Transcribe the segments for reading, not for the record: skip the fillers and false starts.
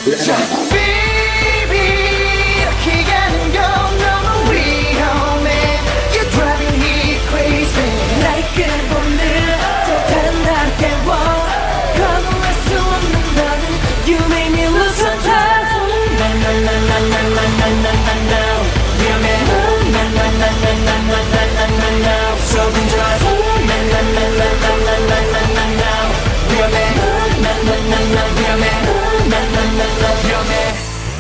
Baby 이렇게 가는 건 너무 위험해 You're driving me crazy 나를 끌어보는 또 다른 나를 깨워 거부할 수 없는 너는 You make me lose my time No 위험해 No So dangerous No 위험해 위험해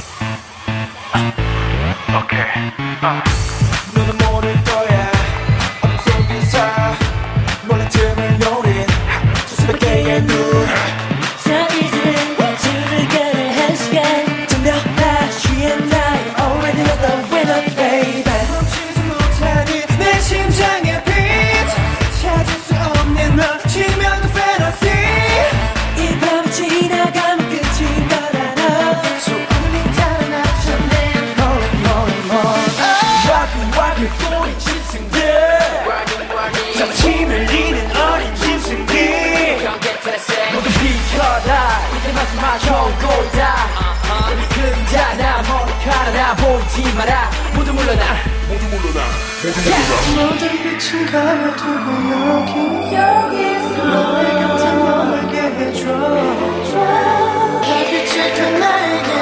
너는 모를 거야 어둠 속에서 몰래 틈을 노린 수백 개의 눈 자 이제 줄을 가는 한 시간 덤벼라 취한 나의 already know the winner baby 멈추지 못하니 내 심장의 beat 찾을 수 없는 널 치면 fantasy 이 밤이 지나가면 끝인 걸 알아 소원이 달아나잖아 와글 꼬린 짐승들 잠침을 잃은 어린 짐승들 모두 비켜라 이제 마지막 경고다 우리 그림자나 머리카락나 보이지 마라 모두 물러나 모든 빛은 가려두고 여기서 너의 곁에 머물게 해줘 다 빛을 다 나에게